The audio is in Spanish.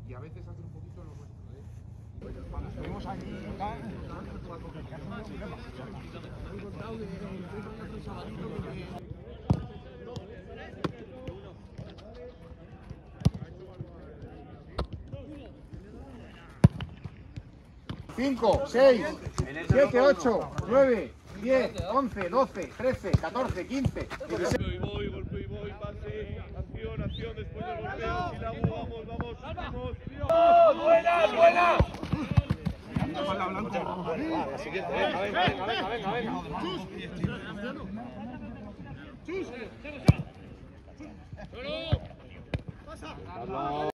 y a veces hacer un poquito lo nuestro, ¿eh? Cuando estuvimos aquí, cinco, 6, 7, 8, 9, 10, 11, 12, 13, 14, 15, 16. Golpe y voy, pase, acción, después del golpeo, vamos. ¡Buena! La siguiente, venga. ¡Chus! ¡Pasa!